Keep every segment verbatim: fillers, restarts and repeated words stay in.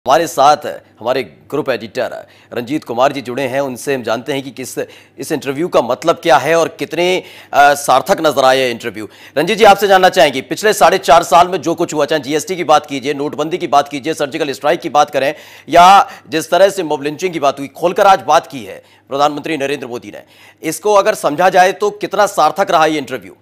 हमारे साथ हमारे ग्रुप एडिटर रंजीत कुमार जी जुड़े हैं। उनसे हम जानते हैं कि किस इस इंटरव्यू का मतलब क्या है और कितने आ, सार्थक नजर आए इंटरव्यू। रंजीत जी, आपसे जानना चाहेंगे पिछले साढ़े चार साल में जो कुछ हुआ, चाहे जीएसटी की बात कीजिए, नोटबंदी की बात कीजिए, सर्जिकल स्ट्राइक की बात करें या जिस तरह से मॉब लिंचिंग की बात हुई, खोलकर आज बात की है प्रधानमंत्री नरेंद्र मोदी ने, इसको अगर समझा जाए तो कितना सार्थक रहा ये इंटरव्यू?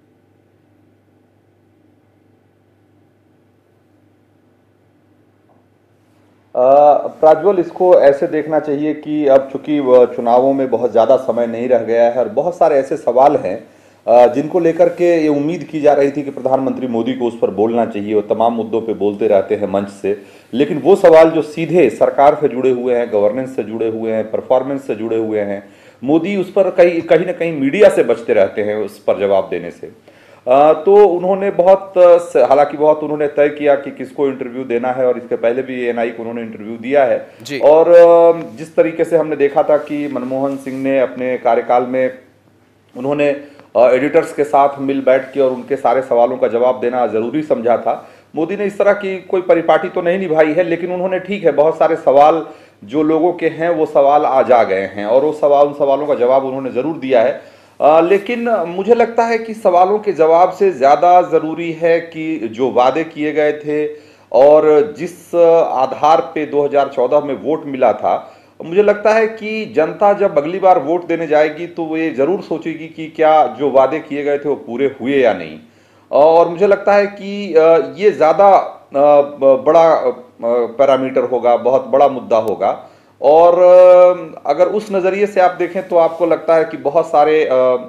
प्राज्वल, इसको ऐसे देखना चाहिए कि अब चूंकि चुनावों में बहुत ज़्यादा समय नहीं रह गया है और बहुत सारे ऐसे सवाल हैं जिनको लेकर के ये उम्मीद की जा रही थी कि प्रधानमंत्री मोदी को उस पर बोलना चाहिए और तमाम मुद्दों पे बोलते रहते हैं मंच से, लेकिन वो सवाल जो सीधे सरकार से जुड़े हुए हैं, गवर्नेंस से जुड़े हुए हैं, परफॉर्मेंस से जुड़े हुए हैं, मोदी उस पर कहीं कहीं ना कहीं मीडिया से बचते रहते हैं उस पर जवाब देने से। तो उन्होंने बहुत, हालांकि बहुत उन्होंने तय किया कि किसको इंटरव्यू देना है और इसके पहले भी एएनआई को उन्होंने इंटरव्यू दिया है। और जिस तरीके से हमने देखा था कि मनमोहन सिंह ने अपने कार्यकाल में उन्होंने एडिटर्स के साथ मिल बैठ के और उनके सारे सवालों का जवाब देना जरूरी समझा था, मोदी ने इस तरह की कोई परिपाटी तो नहीं निभाई है, लेकिन उन्होंने ठीक है बहुत सारे सवाल जो लोगों के हैं वो सवाल आज आ गए हैं और वो सवाल उन सवालों का जवाब उन्होंने जरूर दिया है। आ, लेकिन मुझे लगता है कि सवालों के जवाब से ज़्यादा ज़रूरी है कि जो वादे किए गए थे और जिस आधार पे दो हज़ार चौदह में वोट मिला था, मुझे लगता है कि जनता जब अगली बार वोट देने जाएगी तो वो ये ज़रूर सोचेगी कि क्या जो वादे किए गए थे वो पूरे हुए या नहीं। और मुझे लगता है कि ये ज़्यादा बड़ा पैरामीटर होगा, बहुत बड़ा मुद्दा होगा। और अगर उस नज़रिए से आप देखें तो आपको लगता है कि बहुत सारे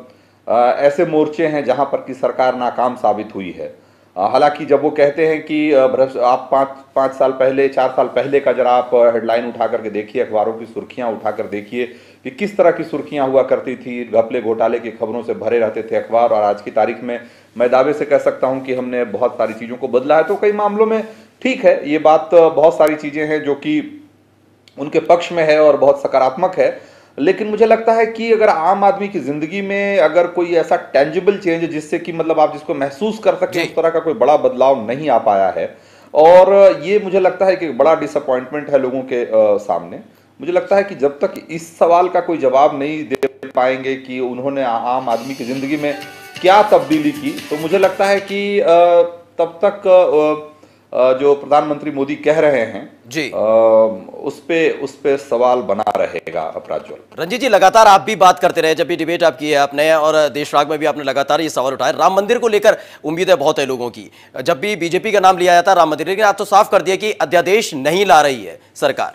ऐसे मोर्चे हैं जहां पर कि सरकार नाकाम साबित हुई है। हालांकि जब वो कहते हैं कि आप पाँच पाँच साल पहले, चार साल पहले का जरा आप हेडलाइन उठा करके देखिए, अखबारों की सुर्खियां उठा कर देखिए कि किस तरह की सुर्खियां हुआ करती थी, घपले घोटाले की खबरों से भरे रहते थे अखबार। और आज की तारीख में मैं दावे से कह सकता हूं कि हमने बहुत सारी चीज़ों को बदला है। तो कई मामलों में ठीक है, ये बात, बहुत सारी चीज़ें हैं जो कि उनके पक्ष में है और बहुत सकारात्मक है, लेकिन मुझे लगता है कि अगर आम आदमी की जिंदगी में अगर कोई ऐसा टेंजिबल चेंज जिससे कि मतलब आप जिसको महसूस कर सकें, उस तरह का कोई बड़ा बदलाव नहीं आ पाया है। और ये मुझे लगता है कि बड़ा डिसअपॉइंटमेंट है लोगों के आ, सामने। मुझे लगता है कि जब तक इस सवाल का कोई जवाब नहीं दे पाएंगे कि उन्होंने आम आदमी की जिंदगी में क्या तब्दीली की, तो मुझे लगता है कि आ, तब तक आ, जो प्रधानमंत्री मोदी कह रहे हैं जी, आ, उस पे उस पे सवाल बना रहेगा। अपराज्वल, रंजीत जी, लगातार आप भी बात करते रहे, जब भी डिबेट आप की है आपने और देशराग में भी आपने लगातार ये सवाल उठाया। राम मंदिर को लेकर उम्मीदें बहुत है लोगों की, जब भी बीजेपी का नाम लिया जाता है राम मंदिर, लेकिन आप तो साफ कर दिया कि अध्यादेश नहीं ला रही है सरकार।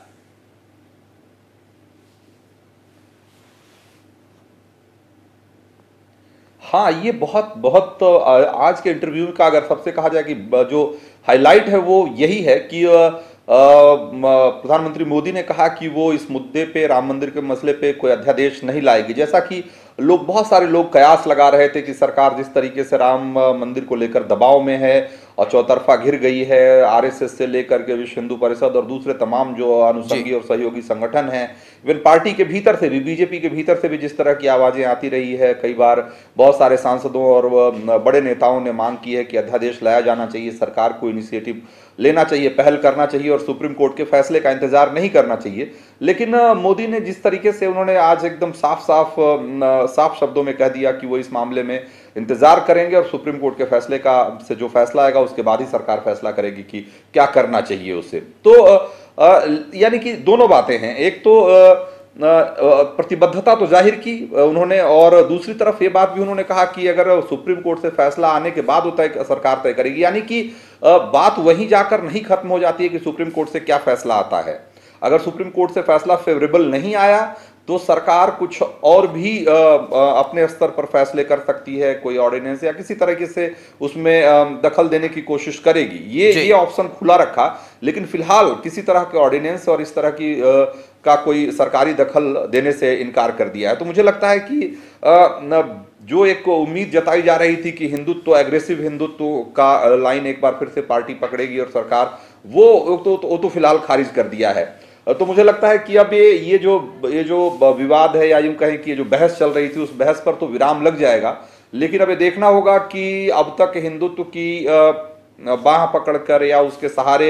हाँ, ये बहुत बहुत आज के इंटरव्यू का अगर सबसे कहा जाए कि जो हाईलाइट है वो यही है कि प्रधानमंत्री मोदी ने कहा कि वो इस मुद्दे पे, राम मंदिर के मसले पे कोई अध्यादेश नहीं लाएगी। जैसा कि लोग, बहुत सारे लोग कयास लगा रहे थे कि सरकार जिस तरीके से राम मंदिर को लेकर दबाव में है और चौतरफा घिर गई है, आरएसएस से लेकर के विश्व हिंदू परिषद और दूसरे तमाम जो अनुषंगी और सहयोगी संगठन हैं, इवन पार्टी के भीतर से भी, बीजेपी के भीतर से भी जिस तरह की आवाजें आती रही है, कई बार बहुत सारे सांसदों और बड़े नेताओं ने मांग की है कि अध्यादेश लाया जाना चाहिए, सरकार को इनिशिएटिव लेना चाहिए, पहल करना चाहिए और सुप्रीम कोर्ट के फैसले का इंतजार नहीं करना चाहिए। लेकिन मोदी ने जिस तरीके से, उन्होंने आज एकदम साफ साफ साफ शब्दों में कह दिया कि वो इस मामले में इंतजार करेंगे और सुप्रीम कोर्ट के फैसले का से जो फैसला आएगा उसके बाद ही सरकार फैसला करेगी कि क्या करना चाहिए उसे। तो यानी कि दोनों बातें हैं, एक तो प्रतिबद्धता तो जाहिर की उन्होंने और दूसरी तरफ ये बात भी उन्होंने कहा कि अगर सुप्रीम कोर्ट से फैसला आने के बाद होता है सरकार तय करेगी। यानी कि बात वहीं जाकर नहीं खत्म हो जाती है कि सुप्रीम कोर्ट से क्या फैसला आता है। अगर सुप्रीम कोर्ट से फैसला फेवरेबल नहीं आया तो सरकार कुछ और भी आ, आ, अपने स्तर पर फैसले कर सकती है, कोई ऑर्डिनेंस या किसी तरीके से उसमें आ, दखल देने की कोशिश करेगी। ये ये ऑप्शन खुला रखा, लेकिन फिलहाल किसी तरह के ऑर्डिनेंस और इस तरह की आ, का कोई सरकारी दखल देने से इनकार कर दिया है। तो मुझे लगता है कि आ, जो एक उम्मीद जताई जा रही थी कि हिंदुत्व, एग्रेसिव हिंदुत्व का लाइन एक बार फिर से पार्टी पकड़ेगी और सरकार, वो तो, तो, तो फिलहाल खारिज कर दिया है। तो मुझे लगता है कि अब ये ये जो ये जो विवाद है, या यूं कहें कि ये जो बहस चल रही थी, उस बहस पर तो विराम लग जाएगा। लेकिन अब ये देखना होगा कि अब तक हिंदुत्व की बाह पकड़कर या उसके सहारे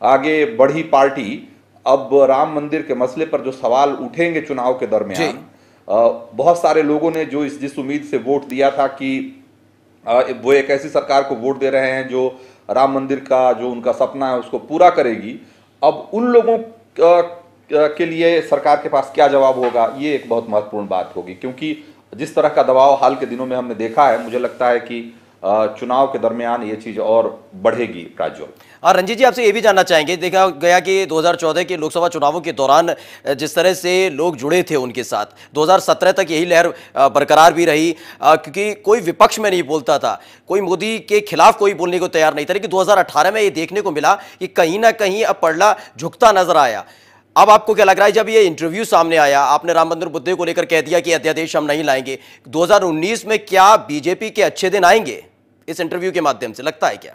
आगे बढ़ी पार्टी अब राम मंदिर के मसले पर जो सवाल उठेंगे चुनाव के दरमियान, बहुत सारे लोगों ने जो इस जिस उम्मीद से वोट दिया था कि वो एक ऐसी सरकार को वोट दे रहे हैं जो राम मंदिर का जो उनका सपना है उसको पूरा करेगी, अब उन लोगों के लिए सरकार के पास क्या जवाब होगा, ये एक बहुत महत्वपूर्ण बात होगी। क्योंकि जिस तरह का दबाव हाल के दिनों में हमने देखा है, मुझे लगता है कि चुनाव के दरमियान ये चीज और बढ़ेगी। प्राज्वल, और रंजीत जी आपसे ये भी जानना चाहेंगे, देखा गया कि दो हज़ार चौदह के लोकसभा चुनावों के दौरान जिस तरह से लोग जुड़े थे उनके साथ, दो हज़ार सत्रह तक यही लहर बरकरार भी रही, क्योंकि कोई विपक्ष में नहीं बोलता था, कोई मोदी के खिलाफ कोई बोलने को तैयार नहीं था। लेकिन दो हज़ार अठारह में ये देखने को मिला कि कहीं ना कहीं अब पड़ला झुकता नजर आया। अब आपको क्या लग रहा है, जब ये इंटरव्यू सामने आया, आपने राम मंदिर मुद्दे को लेकर कह दिया कि अध्यादेश हम नहीं लाएंगे, दो हज़ार उन्नीस में क्या बीजेपी के अच्छे दिन आएंगे इस इंटरव्यू के माध्यम से, लगता है क्या?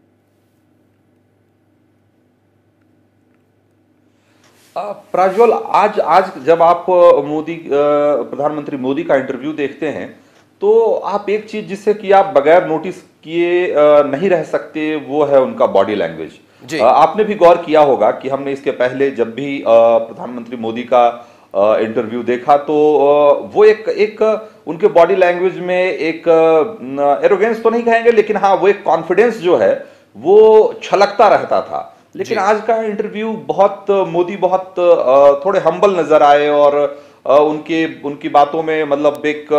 प्राज्वल, आज आज जब आप मोदी प्रधानमंत्री मोदी का इंटरव्यू देखते हैं तो आप एक चीज जिससे कि आप बगैर नोटिस किए नहीं रह सकते, वो है उनका बॉडी लैंग्वेज। आपने भी गौर किया होगा कि हमने इसके पहले जब भी प्रधानमंत्री मोदी का इंटरव्यू देखा तो वो एक एक उनके बॉडी लैंग्वेज में एक एरोगेंस तो नहीं कहेंगे, लेकिन हाँ वो एक कॉन्फिडेंस जो है वो छलकता रहता था। लेकिन आज का इंटरव्यू बहुत मोदी बहुत थोड़े हम्बल नजर आए और उनके उनकी बातों में मतलब एक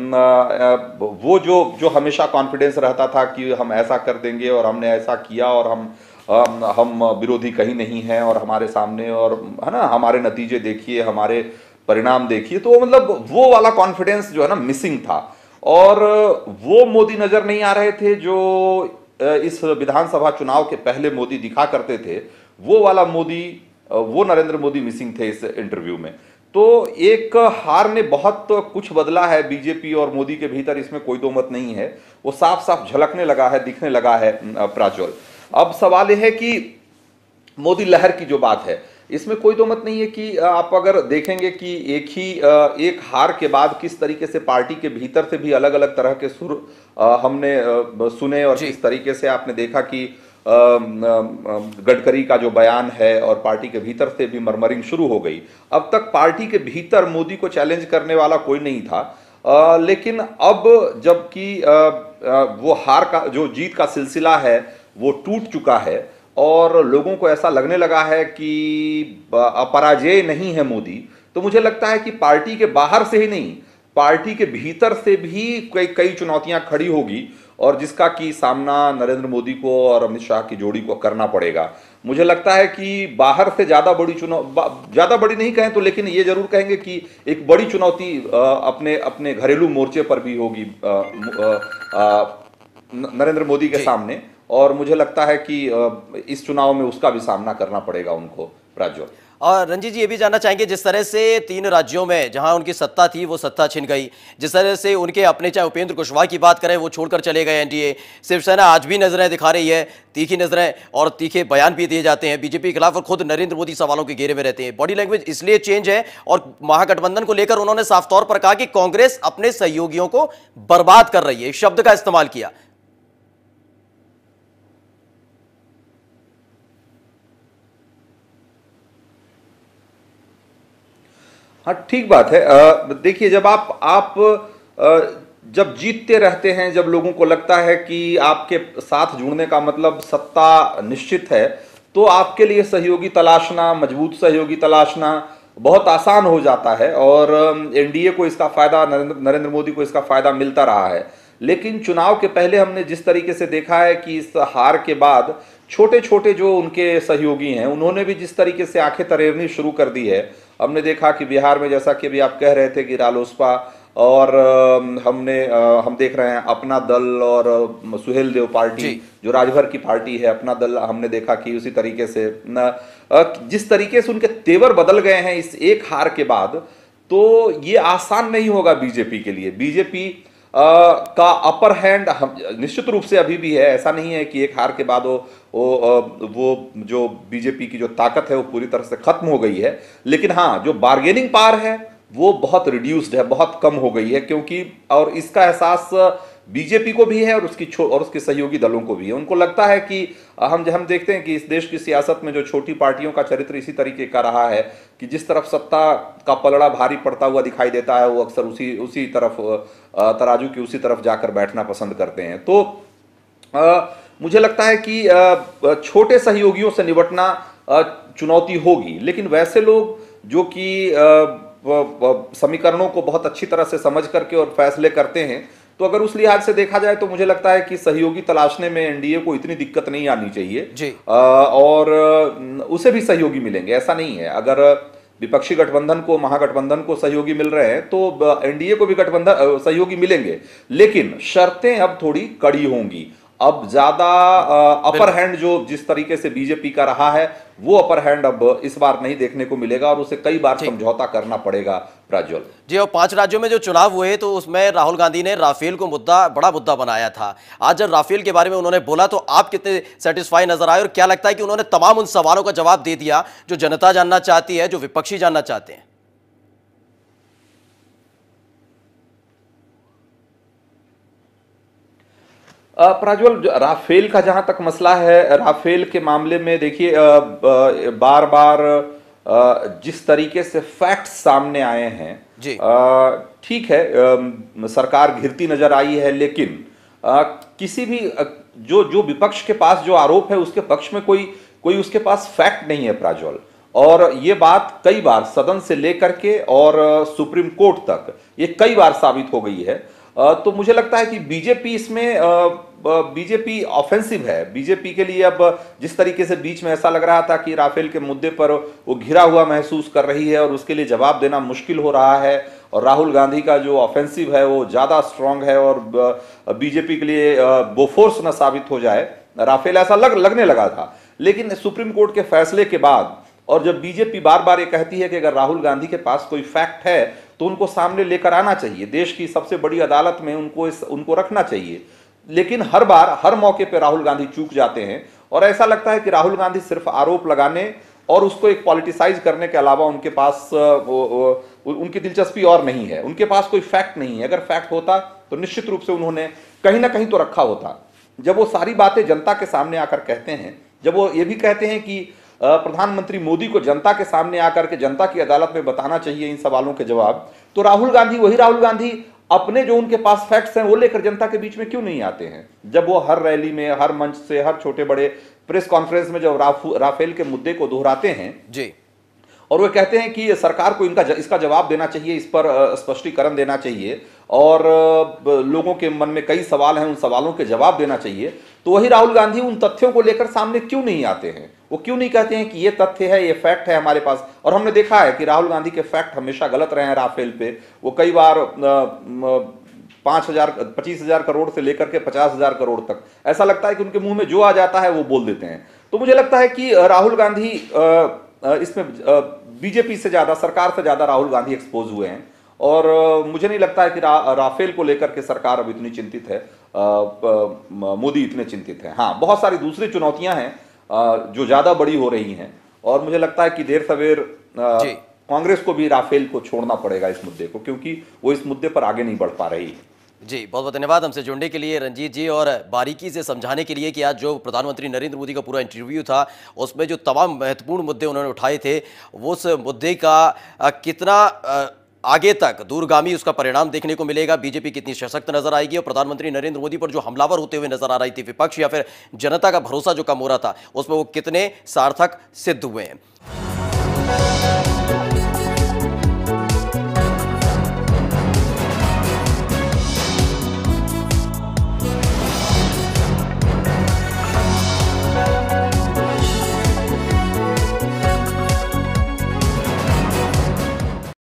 वो जो जो हमेशा कॉन्फिडेंस रहता था कि हम ऐसा कर देंगे और हमने ऐसा किया और हम हम विरोधी कहीं नहीं हैं और हमारे सामने, और है ना, हमारे नतीजे देखिए, हमारे परिणाम देखिए, तो मतलब वो वाला कॉन्फिडेंस जो है ना मिसिंग था। और वो मोदी नजर नहीं आ रहे थे जो इस विधानसभा चुनाव के पहले मोदी दिखा करते थे, वो वाला मोदी, वो नरेंद्र मोदी मिसिंग थे इस इंटरव्यू में। तो एक हार ने बहुत कुछ बदला है बीजेपी और मोदी के भीतर, इसमें कोई दो मत नहीं है, वो साफ साफ झलकने लगा है, दिखने लगा है। प्राज्वल, अब सवाल यह है कि मोदी लहर की जो बात है, इसमें कोई दो मत नहीं है कि आप अगर देखेंगे कि एक ही एक हार के बाद किस तरीके से पार्टी के भीतर से भी अलग अलग तरह के सुर हमने सुने, और किस तरीके से आपने देखा कि गडकरी का जो बयान है और पार्टी के भीतर से भी मरमरिंग शुरू हो गई। अब तक पार्टी के भीतर मोदी को चैलेंज करने वाला कोई नहीं था, आ, लेकिन अब जबकि वो हार का जो जीत का सिलसिला है वो टूट चुका है और लोगों को ऐसा लगने लगा है कि अपराजय नहीं है मोदी, तो मुझे लगता है कि पार्टी के बाहर से ही नहीं, पार्टी के भीतर से भी कई कई चुनौतियां खड़ी होगी और जिसका कि सामना नरेंद्र मोदी को और अमित शाह की जोड़ी को करना पड़ेगा। मुझे लगता है कि बाहर से ज्यादा बड़ी चुनौती, ज्यादा बड़ी नहीं कहें तो, लेकिन ये जरूर कहेंगे कि एक बड़ी चुनौती अपने अपने घरेलू मोर्चे पर भी होगी नरेंद्र मोदी के सामने, और मुझे लगता है कि इस चुनाव में उसका भी सामना करना पड़ेगा उनको। प्राज्वल, और रंजीत जी ये भी जानना चाहेंगे, जिस तरह से तीन राज्यों में जहां उनकी सत्ता थी वो सत्ता छिन गई, जिस तरह से उनके अपने, चाहे उपेंद्र कुशवाहा की बात करें, वो छोड़कर चले गए एनडीए, शिवसेना आज भी नजरें दिखा रही है, तीखी नजरें और तीखे बयान भी दिए जाते हैं बीजेपी के खिलाफ, और खुद नरेंद्र मोदी सवालों के घेरे में रहते हैं। बॉडी लैंग्वेज इसलिए चेंज है, और महागठबंधन को लेकर उन्होंने साफ तौर पर कहा कि कांग्रेस अपने सहयोगियों को बर्बाद कर रही है, इस शब्द का इस्तेमाल किया। हाँ, ठीक बात है। देखिए, जब आप आप जब जीतते रहते हैं, जब लोगों को लगता है कि आपके साथ जुड़ने का मतलब सत्ता निश्चित है, तो आपके लिए सहयोगी तलाशना, मजबूत सहयोगी तलाशना बहुत आसान हो जाता है, और एनडीए को इसका फायदा, नरेंद्र नरेंद्र मोदी को इसका फायदा मिलता रहा है। लेकिन चुनाव के पहले हमने जिस तरीके से देखा है कि इस हार के बाद छोटे छोटे जो उनके सहयोगी हैं, उन्होंने भी जिस तरीके से आंखें तरेरनी शुरू कर दी है। हमने देखा कि बिहार में, जैसा कि अभी आप कह रहे थे कि रालोसपा, और हमने हम देख रहे हैं अपना दल और सुहेल देव पार्टी जो राजभर की पार्टी है, अपना दल, हमने देखा कि उसी तरीके से न, जिस तरीके से उनके तेवर बदल गए हैं इस एक हार के बाद, तो ये आसान नहीं होगा बीजेपी के लिए। बीजेपी का अपर हैंड निश्चित रूप से अभी भी है, ऐसा नहीं है कि एक हार के बाद वो वो वो जो बीजेपी की जो ताकत है वो पूरी तरह से खत्म हो गई है, लेकिन हाँ, जो बार्गेनिंग पावर है वो बहुत रिड्यूस्ड है, बहुत कम हो गई है, क्योंकि और इसका एहसास बीजेपी को भी है और उसकी और उसके सहयोगी दलों को भी है। उनको लगता है कि हम हम देखते हैं कि इस देश की सियासत में जो छोटी पार्टियों का चरित्र इसी तरीके का रहा है कि जिस तरफ सत्ता का पलड़ा भारी पड़ता हुआ दिखाई देता है वो अक्सर उसी उसी तरफ तराजू की उसी तरफ जाकर बैठना पसंद करते हैं। तो आ, मुझे लगता है कि आ, छोटे सहयोगियों से निपटना चुनौती होगी, लेकिन वैसे लोग जो कि समीकरणों को बहुत अच्छी तरह से समझ करके और फैसले करते हैं, तो अगर उस लिहाज से देखा जाए तो मुझे लगता है कि सहयोगी तलाशने में एनडीए को इतनी दिक्कत नहीं आनी चाहिए जी। आ, और उसे भी सहयोगी मिलेंगे, ऐसा नहीं है। अगर विपक्षी गठबंधन को, महागठबंधन को सहयोगी मिल रहे हैं तो एनडीए को भी गठबंधन सहयोगी मिलेंगे, लेकिन शर्तें अब थोड़ी कड़ी होंगी। अब ज्यादा अपर हैंड जो जिस तरीके से बीजेपी का रहा है वो अपर हैंड अब इस बार नहीं देखने को मिलेगा और उसे कई बार समझौता करना पड़ेगा। प्रज्वल जी, और पांच राज्यों में जो चुनाव हुए तो उसमें राहुल गांधी ने राफेल को मुद्दा बड़ा मुद्दा बनाया था। आज जब राफेल के बारे में उन्होंने बोला तो आप कितने सेटिस्फाई नजर आए और क्या लगता है कि उन्होंने तमाम उन सवालों का जवाब दे दिया जो जनता जानना चाहती है, जो विपक्षी जानना चाहते हैं? प्रज्वल, राफेल का जहां तक मसला है, राफेल के मामले में देखिए बार बार जिस तरीके से फैक्ट्स सामने आए हैं, ठीक है सरकार घिरती नजर आई है, लेकिन किसी भी जो जो विपक्ष के पास जो आरोप है उसके पक्ष में कोई कोई उसके पास फैक्ट नहीं है प्रज्वल। और ये बात कई बार सदन से लेकर के और सुप्रीम कोर्ट तक ये कई बार साबित हो गई है। तो मुझे लगता है कि बीजेपी इसमें बीजेपी ऑफेंसिव है। बीजेपी के लिए अब जिस तरीके से बीच में ऐसा लग रहा था कि राफेल के मुद्दे पर वो घिरा हुआ महसूस कर रही है और उसके लिए जवाब देना मुश्किल हो रहा है, और राहुल गांधी का जो ऑफेंसिव है वो ज्यादा स्ट्रांग है और बीजेपी के लिए बोफोर्स न साबित हो जाए, राफेल ऐसा लग लगने लगा था। लेकिन सुप्रीम कोर्ट के फैसले के बाद और जब बीजेपी बार बार ये कहती है कि अगर राहुल गांधी के पास कोई फैक्ट है तो उनको सामने लेकर आना चाहिए, देश की सबसे बड़ी अदालत में उनको इस उनको रखना चाहिए, लेकिन हर बार हर मौके पर राहुल गांधी चूक जाते हैं और ऐसा लगता है कि राहुल गांधी सिर्फ आरोप लगाने और उसको एक पॉलिटिसाइज करने के अलावा उनके पास वो, वो, उनकी दिलचस्पी और नहीं है। उनके पास कोई फैक्ट नहीं है। अगर फैक्ट होता तो निश्चित रूप से उन्होंने कहीं ना कहीं तो रखा होता। जब वो सारी बातें जनता के सामने आकर कहते हैं, जब वो ये भी कहते हैं कि प्रधानमंत्री मोदी को जनता के सामने आकर के जनता की अदालत में बताना चाहिए इन सवालों के जवाब, तो राहुल गांधी, वही राहुल गांधी अपने जो उनके पास फैक्ट्स हैं वो लेकर जनता के बीच में क्यों नहीं आते हैं? जब वो हर रैली में, हर मंच से, हर छोटे बड़े प्रेस कॉन्फ्रेंस में जब राफेल के मुद्दे को दोहराते हैं जी, और वो कहते हैं कि सरकार को इनका इसका जवाब देना चाहिए, इस पर स्पष्टीकरण देना चाहिए और लोगों के मन में कई सवाल हैं, उन सवालों के जवाब देना चाहिए, तो वही राहुल गांधी उन तथ्यों को लेकर सामने क्यों नहीं आते हैं? वो क्यों नहीं कहते हैं कि ये तथ्य है, ये फैक्ट है हमारे पास? और हमने देखा है कि राहुल गांधी के फैक्ट हमेशा गलत रहे हैं राफेल पे। वो कई बार पांच हजार पच्चीस हजार करोड़ से लेकर के पचास हजार करोड़ तक ऐसा लगता है कि उनके मुंह में जो आ जाता है वो बोल देते हैं। तो मुझे लगता है कि राहुल गांधी इसमें बीजेपी से ज्यादा, सरकार से ज्यादा राहुल गांधी एक्सपोज हुए हैं और मुझे नहीं लगता है कि रा, राफेल को लेकर के सरकार अब इतनी चिंतित है, मोदी इतने चिंतित है। हाँ, बहुत सारी दूसरी चुनौतियां हैं जो ज्यादा बड़ी हो रही हैं और मुझे लगता है कि देर सवेर कांग्रेस को भी राफेल को छोड़ना पड़ेगा इस मुद्दे को, क्योंकि वो इस मुद्दे पर आगे नहीं बढ़ पा रही है। जी, बहुत बहुत धन्यवाद हमसे जुड़ने के लिए रंजीत जी, और बारीकी से समझाने के लिए कि आज जो प्रधानमंत्री नरेंद्र मोदी का पूरा इंटरव्यू था उसमें जो तमाम महत्वपूर्ण मुद्दे उन्होंने उठाए थे वो उस मुद्दे का कितना आगे तक दूरगामी उसका परिणाम देखने को मिलेगा, बीजेपी कितनी सशक्त नजर आएगी और प्रधानमंत्री नरेंद्र मोदी पर जो हमलावर होते हुए नजर आ रही थी विपक्ष या फिर जनता का भरोसा जो कम हो रहा था उसमें वो कितने सार्थक सिद्ध हुए हैं।